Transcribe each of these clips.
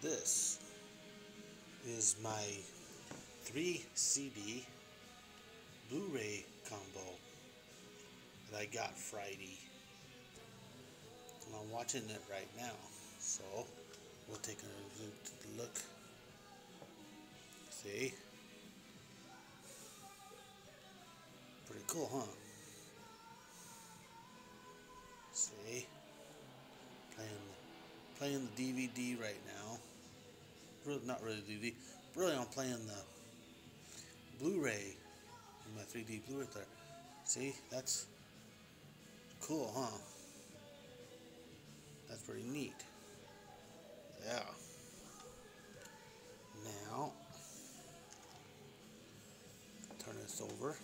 This is my 3 CD Blu-ray combo that I got Friday. And I'm watching it right now. So we'll take a look. See? Pretty cool, huh? See? Playing the DVD right now. Not really DVD. Really, I'm playing the Blu-ray in my 3D Blu-ray player. See? That's cool, huh? That's pretty neat. Yeah. Now, turn this over.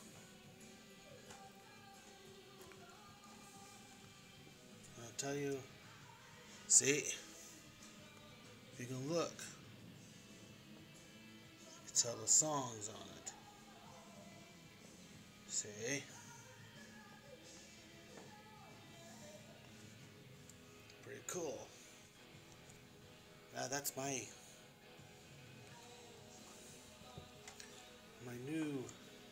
I'll tell you. See? If you can look, you can tell the songs on it. See? Pretty cool. Now that's my new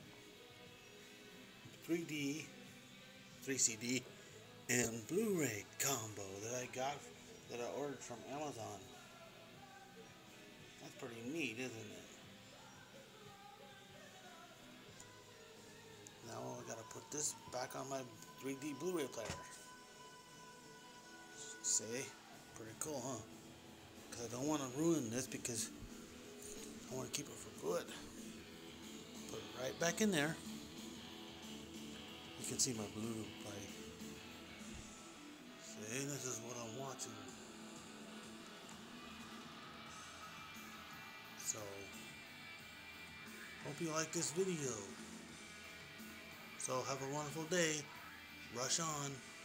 3D, 3 CD, and Blu-ray combo that I ordered from Amazon. That's pretty neat, isn't it? Now I gotta put this back on my 3D Blu-ray player. See? Pretty cool, huh? Because I don't want to ruin this because I want to keep it for good. Put it right back in there. You can see my blue play. See, this is what I'm watching. So, hope you like this video. So, have a wonderful day. Rush on.